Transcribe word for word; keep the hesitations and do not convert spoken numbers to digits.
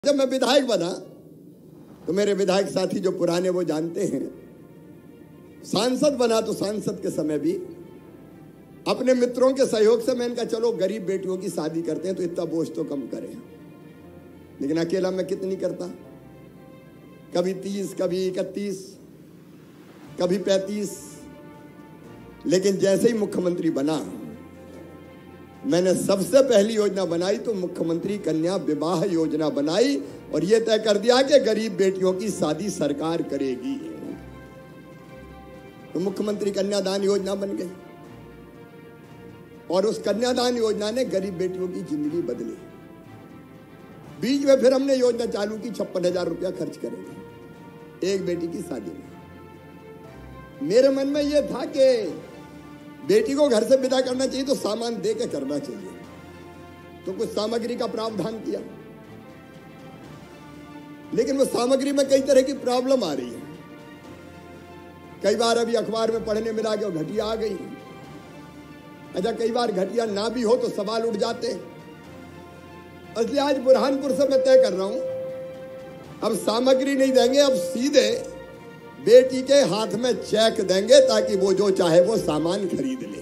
जब मैं विधायक बना तो मेरे विधायक साथी जो पुराने वो जानते हैं, सांसद बना तो सांसद के समय भी अपने मित्रों के सहयोग से मैं इनका चलो गरीब बेटियों की शादी करते हैं तो इतना बोझ तो कम करें, लेकिन अकेला मैं कितनी करता, कभी तीस, कभी इकतीस, कभी पैंतीस। लेकिन जैसे ही मुख्यमंत्री बना मैंने सबसे पहली योजना बनाई तो मुख्यमंत्री कन्या विवाह योजना बनाई और यह तय कर दिया कि गरीब बेटियों की शादी सरकार करेगी। तो मुख्यमंत्री कन्यादान योजना बन गई और उस कन्यादान योजना ने गरीब बेटियों की जिंदगी बदली। बीच में फिर हमने योजना चालू की, छप्पन हजार रुपया खर्च करेंगे एक बेटी की शादी में। मेरे मन में यह था कि बेटी को घर से विदा करना चाहिए तो सामान दे के करना चाहिए, तो कुछ सामग्री का प्रावधान किया, लेकिन वो सामग्री में कई तरह की प्रॉब्लम आ रही है। कई बार अभी अखबार में पढ़ने मिला कि घटिया आ गई। अच्छा, कई बार घटिया ना भी हो तो सवाल उठ जाते। इसलिए आज बुरहानपुर से मैं तय कर रहा हूं, अब सामग्री नहीं देंगे, अब सीधे बेटी के हाथ में चेक देंगे ताकि वो जो चाहे वो सामान खरीद ले।